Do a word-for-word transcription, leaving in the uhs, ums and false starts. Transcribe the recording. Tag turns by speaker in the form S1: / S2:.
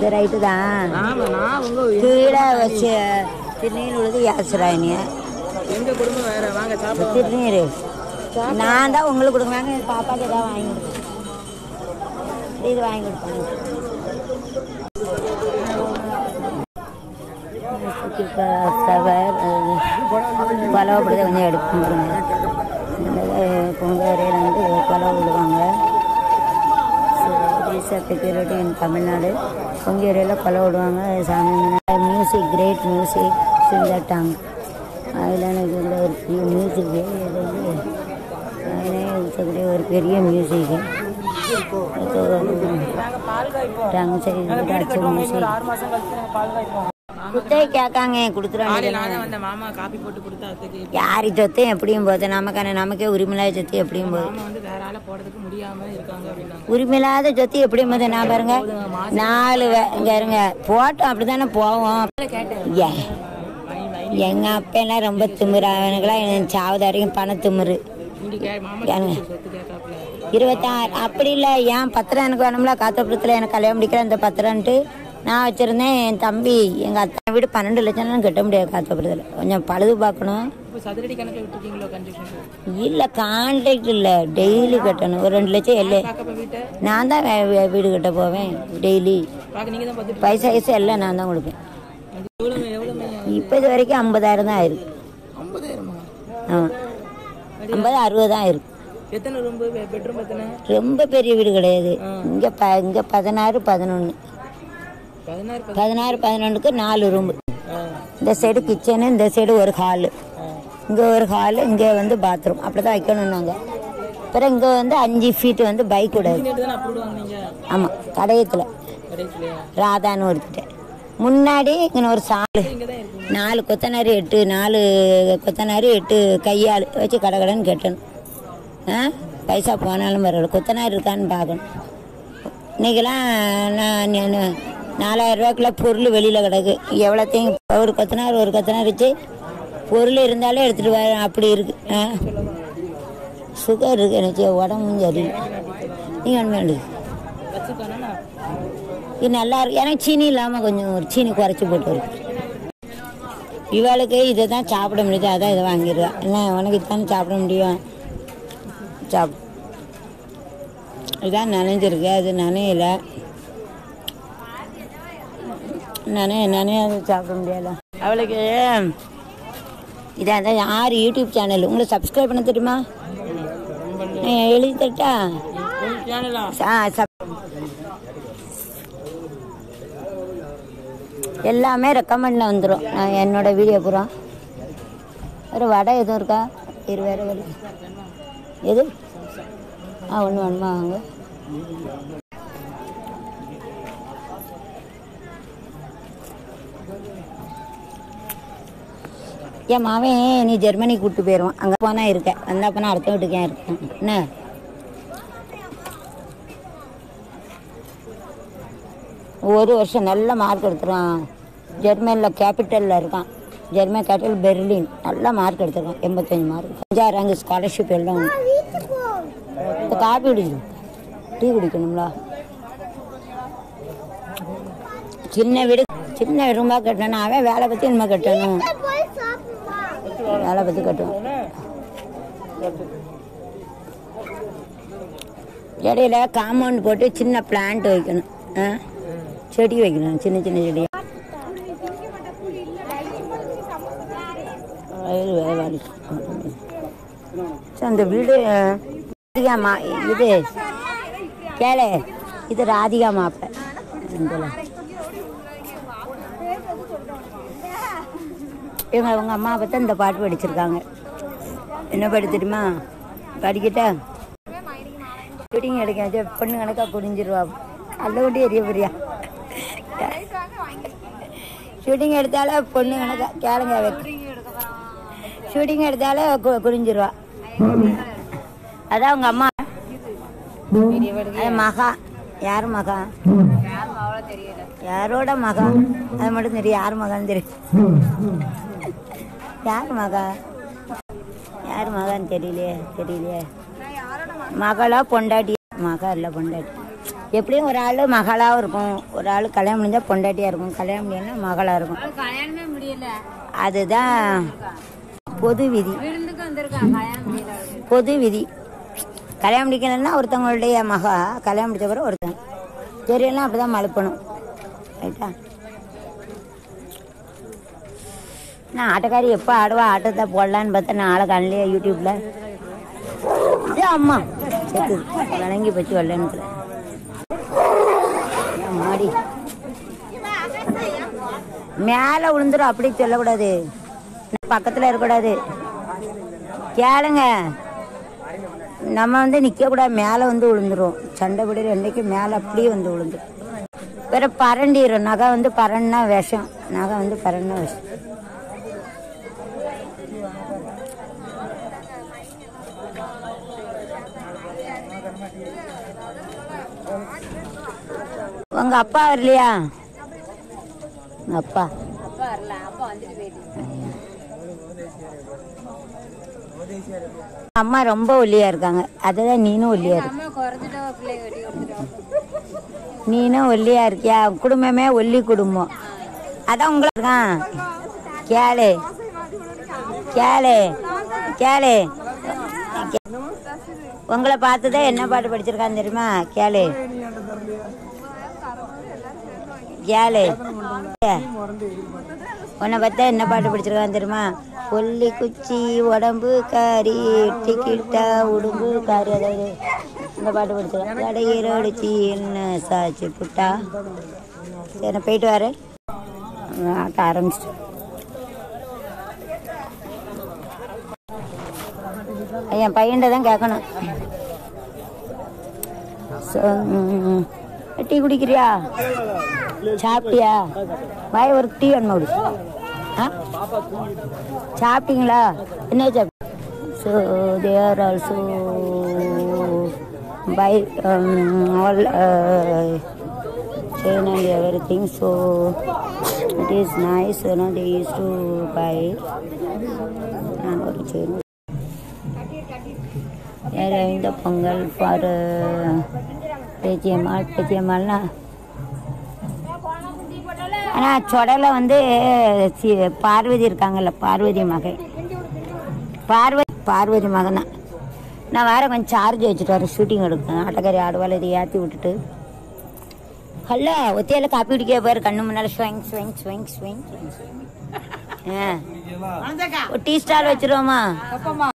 S1: இது ரைட்டு தான். கீழே வச்சு திருநீர் உழுது யாசுராயினிய
S2: எங்கள் குடும்பம் வேறு. வாங்க சாப்பிடுவோம்.
S1: திருநீர் நான் தான் உங்களுக்கு கொடுக்குறாங்க. பாப்பாக்கு ஏதாவது வாங்கி கொடுப்பேன். இது வாங்கி கொடுப்பேன். கொலவப்படுத்த கொஞ்சம் எடுப்பாங்க. பொங்கரையில் வந்து கொலவை விடுவாங்க. செக்யூரிட்டி இன் தமிழ்நாடு பொங்கரையில் கொலை விடுவாங்க. சாமி மியூசிக் கிரேட் மியூசிக் சிங்கட்டாங்க. அதில் எனக்கு வந்து ஒரு பெரிய மியூசிக்கு அதிலே இருக்கக்கூடிய ஒரு பெரிய மியூசிக்கு குத்தை கேட்காங்க கொடுத்துருவாங்க. யாரு சொத்தையும் எப்படியும் போகுது நமக்கான நமக்கே உரிமையில்லாத சொத்து எப்படியும் போகுது. உரிமையில்லாத சொத்து எப்படியும் போகுது. நான் பாருங்க நாலு இங்க இருங்க போட்டோம் அப்படித்தானே போவோம். எங்க அப்பா எல்லாம் ரொம்ப திமுறா. எனக்குலாம் சாவது வரைக்கும் பண திமுறு. இருபத்தாறு அப்படி இல்லை. ஏன் பத்திரம் எனக்கு வேணும்ல. காத்தபுரத்தில் எனக்கு கல்யாணம் முடிக்கிற அந்த பத்திரம்ட்டு நான் வச்சுருந்தேன். என் தம்பி எங்கள் அத்தனை வீடு பன்னெண்டு லட்சம்லாம் கட்ட முடியாது காத்தபுரத்தில். கொஞ்சம் பழுது பார்க்கணும். இல்லை கான்ட்ராக்ட் இல்லை, டெய்லி கட்டணும். ஒரு ரெண்டு லட்சம் இல்லை. நான் தான் வீடு கட்ட போவேன் டெய்லி. பைசா பைசா எல்லாம் நான் தான் கொடுப்பேன். இப்போ இது வரைக்கும் ஐம்பதாயிரம் தான் ஆயிருக்கு. ஆமாம் ஐம்பது அறுபது தான் ஆயிருக்கு. ரொம்ப பெரிய வீடு கிடையாது. இங்கே ப இங்கே பதினாறு பதினொன்று பதினாறு பதினொன்றுக்கு நாலு ரூம்பு. இந்த சைடு கிச்சனு, இந்த சைடு ஒரு ஹாலு, இங்கே ஒரு ஹாலு, இங்கே வந்து பாத்ரூம். அப்படி தான் வைக்கணும் நாங்கள். அப்புறம் இங்கே வந்து அஞ்சு ஃபீட்டு வந்து பைக் விடாது. ஆமாம் கடையத்தில் ராதான்னு ஒருத்திட்டேன். முன்னாடி இங்கே ஒரு சாலு நாலு கொத்தனார் எட்டு நாலு கொத்தனார் எட்டு கையாள் வச்சு கடை கடைன்னு கட்டணும். ஆ பைசா போனாலும் பரவாயில்ல, கொத்தனார் இருக்கான்னு பார்க்கணும். இன்றைக்கெல்லாம் நான் நாலாயிரம் ரூபாய்க்குள்ள பொருள் வெளியில் கிடக்கு. எவ்வளோத்தையும் ஒரு கொத்தனார் ஒரு கொத்தனார் வச்சு பொருள் இருந்தாலே எடுத்துகிட்டு வர அப்படி இருக்கு. ஆ சுகர் இருக்கு எனக்கு, உடம்பும் சரி. நீங்கள் ஒன்று வேண்டியது இது நல்லா இருக்கு. எனக்கு சீனி இல்லாமல் கொஞ்சம் ஒரு சீனி குறைச்சி போட்டு இருக்கு. இவளுக்கு இதை தான் சாப்பிட முடியுது, அதான் இதை வாங்கிடுவேன். என்ன உனக்கு இதுதானே சாப்பிட முடியும். சாப்பிடு. இதுதான் நனைஞ்சிருக்கு, அது நனையில. நானே நானே அதை சாப்பிட முடியல. அவளுக்கு இதான் தான் யார் யூடியூப் சேனல் உங்களை சப்ஸ்கிரைப் பண்ண தெரியுமா? எழுதி தட்டா எல்லாமே ரெக்கமெண்டில் வந்துடும். நான் என்னோட வீடியோ பூரா. வேறு வடை எதுவும் இருக்கா? இரு வேறு வேறு எது? ஆ ஒன்று வேணுமா வாங்க. என் மாவன் நீ ஜெர்மனி கூப்பிட்டு போயிடுவான். அங்கே போனால் இருக்கேன், வந்தால் போனால் அடுத்த வீட்டுக்கே இருக்கேன். என்ன ஒரு வருஷம் நல்ல மார்க் எடுத்துருவான். ஜெர்மனியில் கேபிட்டலில் இருக்கான். German capital Berlin. நல்ல மார்க் எடுத்துருக்கான், எண்பத்தஞ்சு மார்க். அஞ்சாயிரம் அங்கே ஸ்காலர்ஷிப் எல்லாம். இப்போ காப்பி குடிக்கணும், டீ குடிக்கணுங்களா? சின்ன வீடு சின்ன வீடுமா கட்டணும். அவன் வேலை பற்றி இனிமே கட்டணும். வேலை பற்றி கட்டுவோம். இடையில காம்பவுண்ட் போட்டு சின்ன பிளான்ட் வைக்கணும். ஆ செடி வைக்கணும், சின்ன சின்ன செடி. அந்த வீடு ராதிகா இது கேளு, இது ராதிகா மாப்ப. இவங்க அவங்க அம்மா பார்த்தா இந்த பாட்டு படிச்சிருக்காங்க. என்ன பாட்டு தெரியுமா? படிக்கிட்டா ஷூட்டிங் எடுக்க பொண்ணு கணக்காக குடிஞ்சிருவா. அல்ல கொண்டு எரிய பெரியா ஷூட்டிங் எடுத்தாலே பொண்ணு கணக்கா கேளுங்க. ஷூட்டிங் எடுத்தாலே குடிஞ்சிருவா. அதான் அவங்க அம்மா மகா. யார் மகா? யாரோட மகா? அது மட்டும் தெரியும். யார் மகான்னு தெரியும். யார் மகா? யார் மகான்னு தெரியலையே தெரியலையே. மகளா பொண்டாட்டி? மகா இல்லை பொண்டாட்டி. எப்படியும் ஒரு ஆள் மகளாகவும் இருக்கும், ஒரு ஆள் கல்யாணம் முடிஞ்சால் பொண்டாட்டியாக இருக்கும், கல்யாணம் முடியலன்னா மகளாக இருக்கும்.
S3: கல்யாணமே முடியல,
S1: அதுதான் பொது விதி. பொது விதி. கல்யாணம் முடிக்கலன்னா ஒருத்தவங்களுடைய மகா, கல்யாணம் முடிச்ச பிறகு ஒருத்தங்க தெரியலாம், அப்படிதான் மழுப்பணும். ரைட்டா? நான் ஆட்டக்காரி எப்போ ஆடுவா ஆட்டத்தை போடலான்னு பார்த்தா நான் ஆளை காணலையே யூடியூப்ல. அம்மா செத்து வணங்கி போச்சு வெள்ளத்துல. மாடி மேலே விழுந்துடும், அப்படி சொல்லக்கூடாது, பக்கத்தில் இருக்கக்கூடாது. கேளுங்க, நம்ம வந்து நிற்கக்கூடாது, மேலே வந்து விழுந்துரும். சண்டை பிடி ரெண்டைக்கு மேலே அப்படியே வந்து விழுந்துடும். வேற பரண்டிடும். நகை வந்து பரன்னா விஷம், நகை வந்து பரன்னா விஷம். உங்க அப்பா வரலையா? அப்பா அம்மா ரொம்ப ஒல்லியா இருக்காங்க, அதுதான் நீனும் ஒல்லியா இருக்க. நீனும் ஒல்லியா இருக்கியா? குடும்பமே ஒல்லி குடும்பம், அதான் உங்களுக்கு கேளு கேளு கேளு. உங்களை பார்த்துதான் என்ன பாட்டு படிச்சிருக்கான்னு தெரியுமா? கேளு கேளு. உன்னை பார்த்தா என்ன பாட்டு படிச்சிருக்கான்னு தெரியுமா? கொல்லி குச்சி உடம்பு காரி டிக்கிட்டா உடம்பு காரி, அதாவது இந்த பாட்டு படிச்சிருக்கேன். கடையிறடிச்சி என்ன சாச்சு புட்டா. சரி நான் போயிட்டு வரேன். ஆட்ட ஆரம்பிச்சிட்டு என் பையன்ட தான் கேட்கணும். டீ குடிக்கிறியா? சாப்பிட்டியா? வாய் ஒரு டீ வேணுமா? ஆ சாப்பிட்டீங்களா? என்ன சாப்பிட்டு? So they are also by all chain and everything, so it is nice, you know, they used to buy and ஒரு chain. இந்த பொங்கல் for பேச்சியம்மாள். பேச்சியம்மாள்னா ஆனால் சொடலை வந்து பார்வதி இருக்காங்கல்ல, பார்வதி மகன், பார்வதி பார்வதி மகன் தான். நான் வேற கொஞ்சம் சார்ஜ் வச்சுட்டு வரேன், ஷூட்டிங் எடுப்பேன். ஆட்டக்காரி ஆடுவாள், இதை ஏற்றி விட்டுட்டு ஹல்ல ஒத்தையில காப்பி குடிக்க போயிரு. கண்ணு முன்னால ஸ்வைங் ஸ்வைங் ஸ்வைங் ஸ்வைங். Tea stall வச்சிருவோமா?